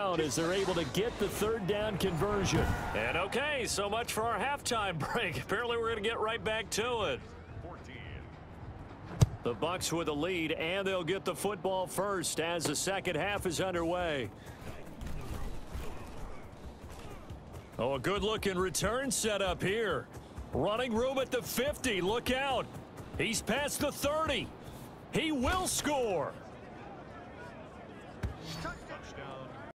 as they're able to get the third down conversion. And okay, so much for our halftime break. Apparently we're going to get right back to it. The Bucs with the lead, and they'll get the football first as the second half is underway. Oh, a good-looking return setup here. Running room at the 50. Look out. He's past the 30. He will score.